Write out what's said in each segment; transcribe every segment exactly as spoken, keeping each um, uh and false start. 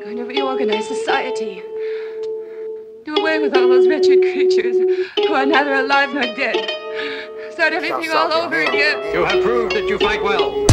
going to reorganize society. Do away with all those wretched creatures who are neither alive nor dead. Start everything all over again. You have proved that you fight well.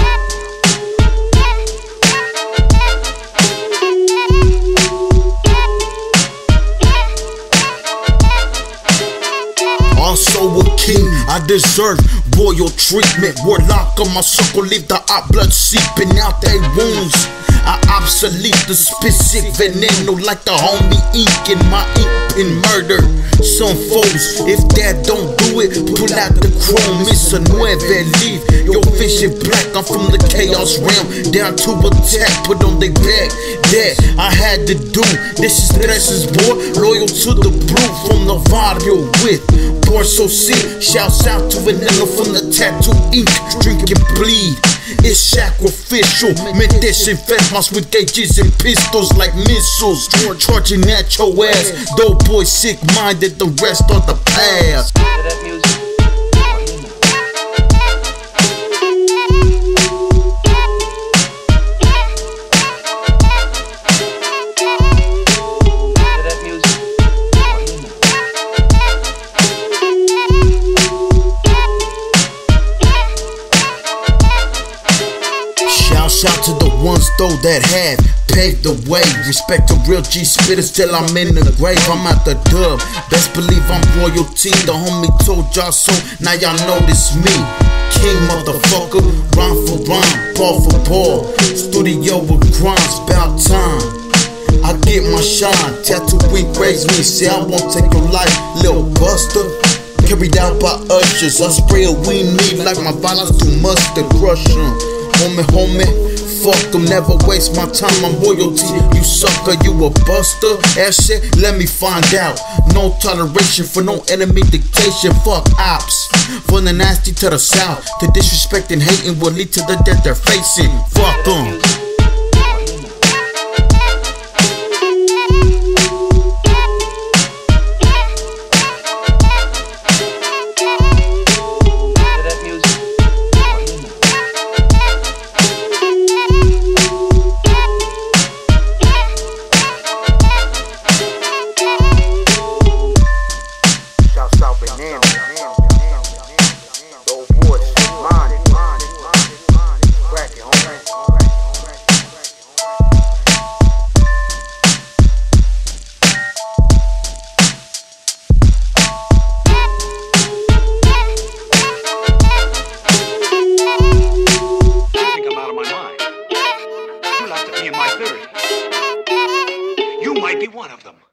Also a king, I deserve royal treatment. Warlock on my circle, leave the hot blood seeping out their wounds. I obsolete the specific veneno like the homie ink in my ink in murder. Some foes, if that don't do it, pull out the chrome, it's a nueve leaf. Your vision black, I'm from the chaos realm, down to attack, put on their back. That I had to do, this is Dresses boy, loyal to the brew from the barrio with boy so sick. Shouts out to Vanilla from the tattoo ink, drink and bleed. It's sacrificial, Mendes enfermas with gauges and pistols like missiles, charging at your ass. Dope boy sick-minded, the rest are the past. Shout to the ones though that have paved the way. Respect the real G spitters till I'm in the grave. I'm at the dub, best believe I'm royalty. The homie told y'all so, now y'all know this me. King motherfucker, rhyme for rhyme, ball for ball. Studio with crimes, about time I get my shine. Tattoo ink raise me, say I won't take your life, little buster. Carried out by ushers, I spray a weed need like my violence do mustard. Crush 'em, homie, homie. Fuck them, never waste my time, I'm royalty. You sucker, you a buster. Ass shit, let me find out. No toleration for no enemy dictation. Fuck ops. From the nasty to the south, to disrespect and hating will lead to the death they're facing. Fuck them. You might be one of them.